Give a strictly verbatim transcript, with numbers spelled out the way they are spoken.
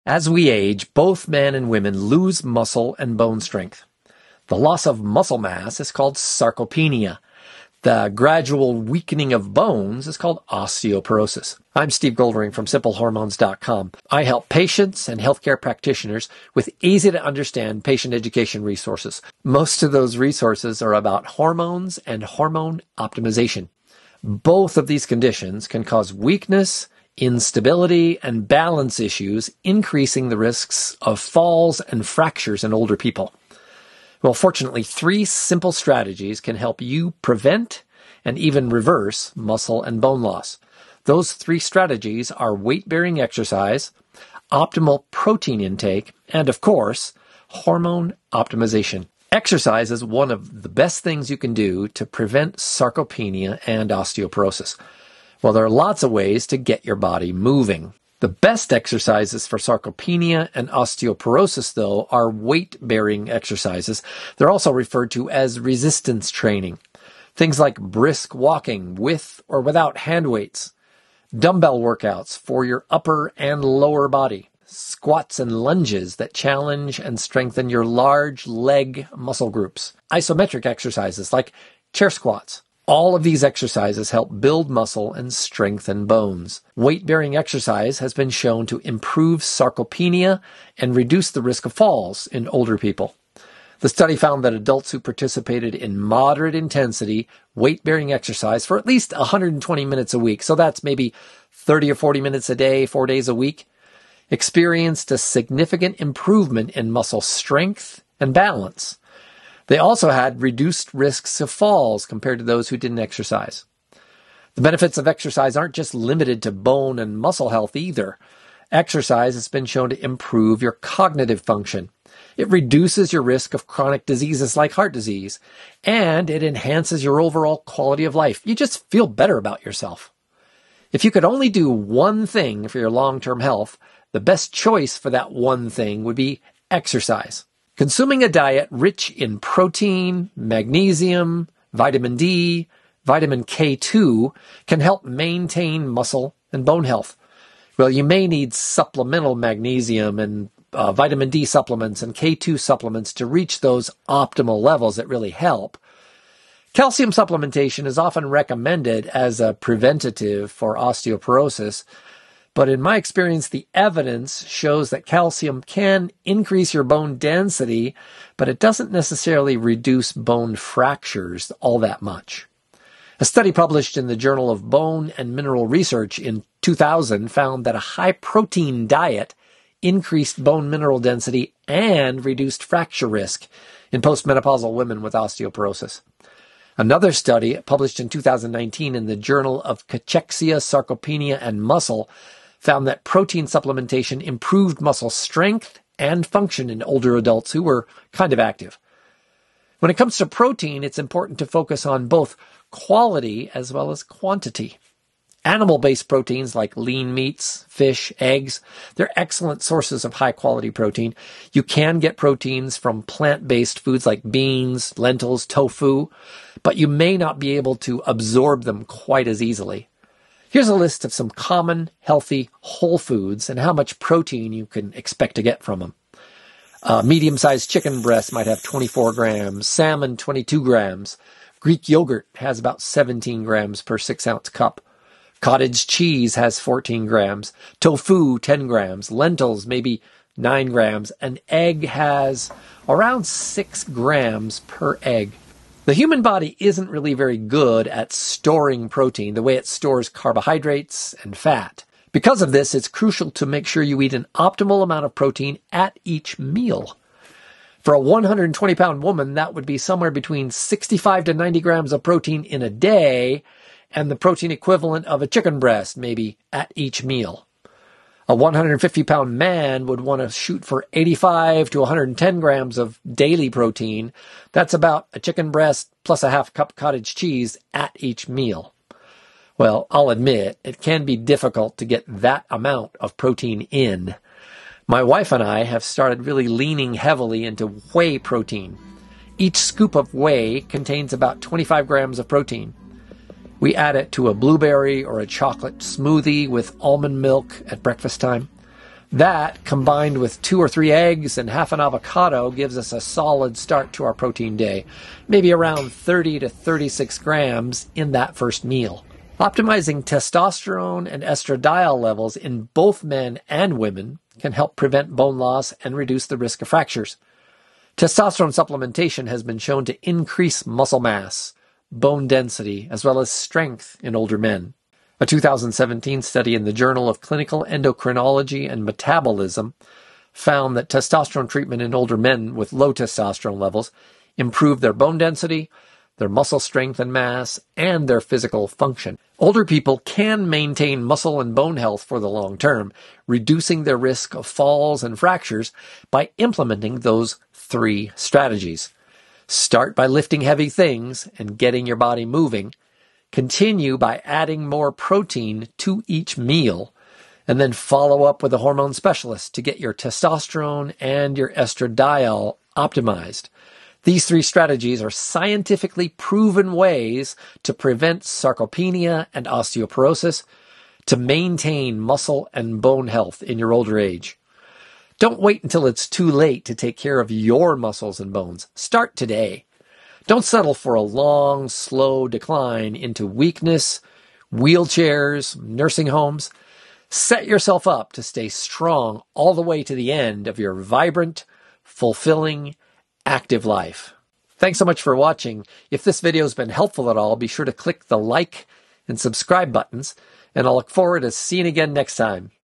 As we age, both men and women lose muscle and bone strength. The loss of muscle mass is called sarcopenia. The gradual weakening of bones is called osteoporosis. I'm Steve Goldring from simple hormones dot com. I help patients and healthcare practitioners with easy-to-understand patient education resources. Most of those resources are about hormones and hormone optimization. Both of these conditions can cause weakness, instability, and balance issues, increasing the risks of falls and fractures in older people. Well, fortunately, three simple strategies can help you prevent and even reverse muscle and bone loss. Those three strategies are weight-bearing exercise, optimal protein intake, and, of course, hormone optimization. Exercise is one of the best things you can do to prevent sarcopenia and osteoporosis. Well, there are lots of ways to get your body moving. The best exercises for sarcopenia and osteoporosis, though, are weight-bearing exercises. They're also referred to as resistance training. Things like brisk walking with or without hand weights, dumbbell workouts for your upper and lower body, squats and lunges that challenge and strengthen your large leg muscle groups, isometric exercises like chair squats. All of these exercises help build muscle and strengthen bones. Weight-bearing exercise has been shown to improve sarcopenia and reduce the risk of falls in older people. The study found that adults who participated in moderate intensity weight-bearing exercise for at least one hundred twenty minutes a week, so that's maybe thirty or forty minutes a day, four days a week, experienced a significant improvement in muscle strength and balance. They also had reduced risks of falls compared to those who didn't exercise. The benefits of exercise aren't just limited to bone and muscle health either. Exercise has been shown to improve your cognitive function. It reduces your risk of chronic diseases like heart disease, and it enhances your overall quality of life. You just feel better about yourself. If you could only do one thing for your long-term health, the best choice for that one thing would be exercise. Consuming a diet rich in protein, magnesium, vitamin D, vitamin K two can help maintain muscle and bone health. Well, you may need supplemental magnesium and uh, vitamin D supplements and K two supplements to reach those optimal levels that really help. Calcium supplementation is often recommended as a preventative for osteoporosis, but in my experience, the evidence shows that calcium can increase your bone density, but it doesn't necessarily reduce bone fractures all that much. A study published in the Journal of Bone and Mineral Research in two thousand found that a high-protein diet increased bone mineral density and reduced fracture risk in postmenopausal women with osteoporosis. Another study published in two thousand nineteen in the Journal of Cachexia, Sarcopenia, and Muscle found that protein supplementation improved muscle strength and function in older adults who were kind of active. When it comes to protein, it's important to focus on both quality as well as quantity. Animal-based proteins like lean meats, fish, eggs, they're excellent sources of high-quality protein. You can get proteins from plant-based foods like beans, lentils, tofu, but you may not be able to absorb them quite as easily. Here's a list of some common, healthy, whole foods and how much protein you can expect to get from them. Uh, medium-sized chicken breast might have twenty-four grams, salmon twenty-two grams, Greek yogurt has about seventeen grams per six-ounce cup, cottage cheese has fourteen grams, tofu ten grams, lentils maybe nine grams, an egg has around six grams per egg. The human body isn't really very good at storing protein the way it stores carbohydrates and fat. Because of this, it's crucial to make sure you eat an optimal amount of protein at each meal. For a one hundred twenty pound woman, that would be somewhere between sixty-five to ninety grams of protein in a day, and the protein equivalent of a chicken breast, maybe, at each meal. A one hundred fifty pound man would want to shoot for eighty-five to one hundred ten grams of daily protein. That's about a chicken breast plus a half cup cottage cheese at each meal. Well, I'll admit, it can be difficult to get that amount of protein in. My wife and I have started really leaning heavily into whey protein. Each scoop of whey contains about twenty-five grams of protein. We add it to a blueberry or a chocolate smoothie with almond milk at breakfast time. That, combined with two or three eggs and half an avocado, gives us a solid start to our protein day, maybe around thirty to thirty-six grams in that first meal. Optimizing testosterone and estradiol levels in both men and women can help prevent bone loss and reduce the risk of fractures. Testosterone supplementation has been shown to increase muscle mass, bone density, as well as strength in older men. A two thousand seventeen study in the Journal of Clinical Endocrinology and Metabolism found that testosterone treatment in older men with low testosterone levels improved their bone density, their muscle strength and mass, and their physical function. Older people can maintain muscle and bone health for the long term, reducing their risk of falls and fractures by implementing those three strategies. Start by lifting heavy things and getting your body moving. Continue by adding more protein to each meal, and then follow up with a hormone specialist to get your testosterone and your estradiol optimized. These three strategies are scientifically proven ways to prevent sarcopenia and osteoporosis, to maintain muscle and bone health in your older age. Don't wait until it's too late to take care of your muscles and bones. Start today. Don't settle for a long, slow decline into weakness, wheelchairs, nursing homes. Set yourself up to stay strong all the way to the end of your vibrant, fulfilling, active life. Thanks so much for watching. If this video has been helpful at all, be sure to click the like and subscribe buttons, and I'll look forward to seeing you again next time.